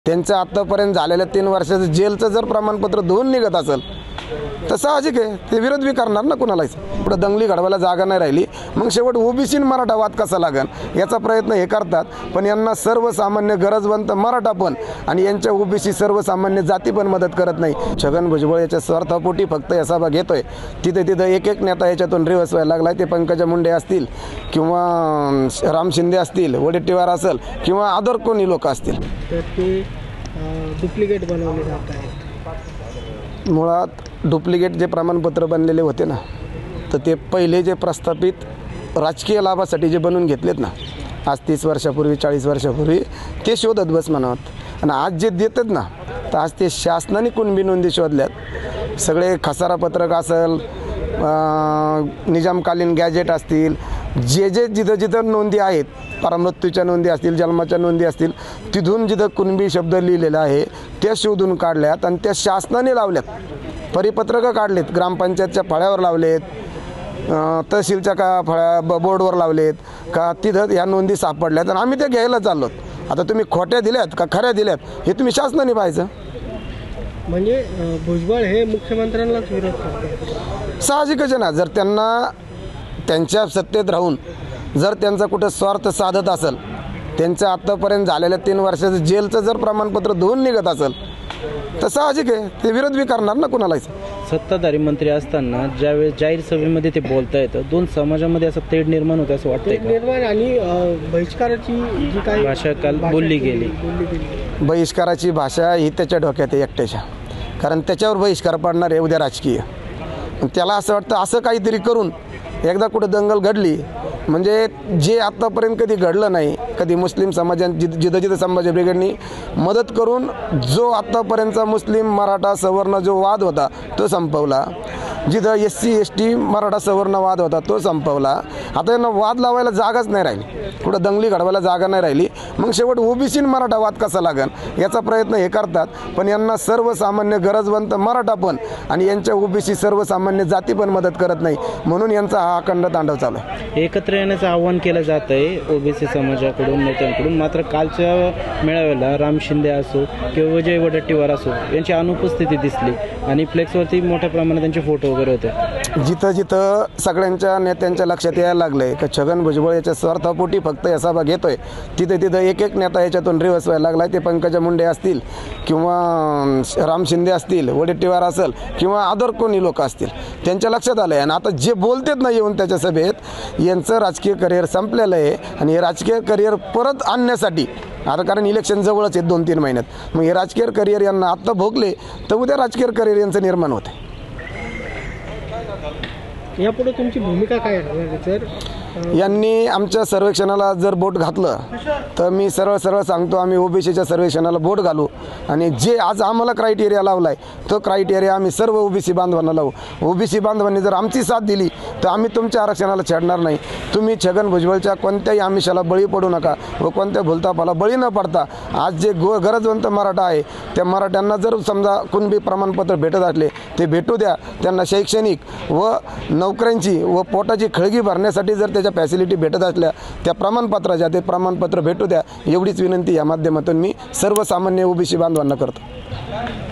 त्यांचं आतापर्यंत झालेल्या 3 वर्षाचं जेलचं जर प्रमाणपत्र धुवून निघत असेल तर साहजिक आहे ते विरोध बी करणार ना कुणालाच। पुढे दंगली घडवायला जागा नाही राहिली, मग शेवट ओबीसी मराठा वाद कसा लागन याचा प्रयत्न हे करतात। पण यांना सर्वसामान्य गरजवंत मराठा पण आणि यांच्या ओबीसी सर्वसामान्य जाती पण मदत करत नाही। छगन भुजबळ याच्या स्वार्थापोटी फक्त या सभा घेतोय, तिथे एक नेता याच्यातून रिवर्स व्हायला लागला। ते पंकजा मुंडे असतील किंवा राम शिंदे असतील, वडेट्टीवार असेल किंवा अदर कोणी लोक असतील, तर ते डुप्लिकेट बनवले जात आहेत। मुळात डुप्लिकेट जे प्रमाणपत्र बनलेले होते ना, तर ते पहिले जे प्रस्थापित राजकीय लाभासाठी जे बनवून घेतलेत ना, आज 30 वर्षापूर्वी 40 वर्षापूर्वी, ते शोधत बस म्हणावत। आणि आज जे देतात ना, तर आज ते शासनाने कुणबी नोंदी शोधल्यात। सगळे खसारा पत्रक असेल, निजामकालीन गॅजेट असतील, जे जिथं नोंदी आहेत, परमृत्यूच्या नोंदी असतील, जन्माच्या नोंदी असतील, तिथून जिथं कुणबी शब्द लिहिलेला आहे त्या शोधून काढल्यात आणि त्या शासनाने लावल्यात। परिपत्रकं काढलेत, ग्रामपंचायतच्या फळ्यावर लावलेत, तहसीलच्या फळ्या बोर्डवर लावलेत का तिथं ह्या नोंदी सापडल्यात आणि आम्ही त्या घ्यायला चाललोत। आता तुम्ही खोट्या दिल्यात का खऱ्या दिल्यात हे तुम्ही शासनाने पाहायचं। म्हणजे भुजबळ हे मुख्यमंत्र्यांनाच विरोध करतात, साहजिकच आहे ना। जर त्यांना त्यांच्या सत्तेत राहून जर त्यांचा कुठं स्वार्थ साधत असेल, त्यांचं आत्तापर्यंत झालेल्या 3 वर्षाचं जेलचं जर प्रमाणपत्र धुवून निघत असेल तर साहजिक आहे ते विरोध बी करणार ना कुणालाच। सत्ताधारी मंत्री असताना ज्यावेळेस जाहीर सभेमध्ये ते बोलता येतं, दोन समाजामध्ये असं तेढ निर्माण होतं असं वाटतंय का? निर्माण आणि बहिष्काराची जी काही भाषा काल बोलली गेली, बहिष्काराची भाषा ही त्याच्या डोक्यात आहे एकट्याच्या, कारण त्याच्यावर बहिष्कार पडणार आहे उद्या राजकीय। त्याला असं वाटतं असं काहीतरी करून एकदा कुठं दंगल घडली म्हणजे जे आत्तापर्यंत कधी घडलं नाही, कधी मुस्लिम समाजात जिथं संभाजी ब्रिगेडनी मदत करून जो आत्तापर्यंतचा मुस्लिम मराठा सवर्ण जो वाद होता तो संपवला, जिथं SC ST मराठा सवर्ण वाद होता तो संपवला। आता यांना वाद लावायला जागाच नाही राहिली, कुठं दंगली घडवायला जागा नाही राहिली, मग शेवट ओबीसी मराठा वाद कसा लागन याचा प्रयत्न हे करतात। पण यांना सर्वसामान्य गरजवंत मराठा पण आणि यांच्या ओबीसी सर्वसामान्य जाती पण मदत करत नाही, म्हणून यांचा हा अखंड तांडव चालू आहे। एकत्र येण्याचं आव्हान केलं जात आहे ओबीसी समाजाकडून, नेत्यांकडून। मात्र कालच्या मेळाव्याला राम शिंदे असो किंवा विजय वडेट्टीवार असो यांची अनुपस्थिती दिसली आणि फ्लेक्सवरती मोठ्या प्रमाणात त्यांचे फोटो वगैरे होते। जिथं सगळ्यांच्या नेत्यांच्या लक्षात यायला लागलंय की छगन भुजबळ याच्या स्वार्थापोटी फक्त या सभा घेतोय, तिथे एक नेता याच्यातून रिवर्स व्हायला लागलाय। ते पंकजा मुंडे असतील किंवा राम शिंदे असतील, वडेट्टीवार असेल किंवा अदर कोणी लोक असतील, त्यांच्या लक्षात आलंय आणि आता जे बोलतेत ना येऊन त्याच्या सभेत, यांचं राजकीय करिअर संपलेलं आहे आणि हे राजकीय करिअर परत आणण्यासाठी आता, कारण इलेक्शन जवळच आहेत 2-3 महिन्यात, मग हे राजकीय करिअर यांना आत्ता भोगले तर उद्या राजकीय करिअर यांचं निर्माण होते। यापुढे तुमची भूमिका काय आहे? जर यांनी आमच्या सर्वेक्षणाला जर बोट घातलं तर मी सरळ सांगतो, आम्ही ओबीसीच्या सर्वेक्षणाला बोट घालू आणि जे आज आम्हाला क्रायटेरिया लावलाय तो क्रायटेरिया आम्ही सर्व ओबीसी बांधवांना लावू। ओबीसी बांधवांनी जर आमची साथ दिली तर आम्ही तुमच्या आरक्षणाला छेडणार नाही। तुम्ही छगन भुजबळच्या कोणत्याही आमिषाला बळी पडू नका व कोणत्या भुलतापाला बळी न पडता आज जे गरजवंत मराठा आहे त्या मराठ्यांना जर समजा कुणबी प्रमाणपत्र भेटत असले ते भेटू द्या। त्यांना शैक्षणिक व नोकऱ्यांची व पोटाची खळगी भरण्यासाठी जर त्याच्या फॅसिलिटी भेटत असल्या त्या प्रमाणपत्राच्या ते प्रमाणपत्र भेटू द्या, एवढीच विनंती या माध्यमातून मी सर्वसामान्य ओबीसी बांधवांना करतो।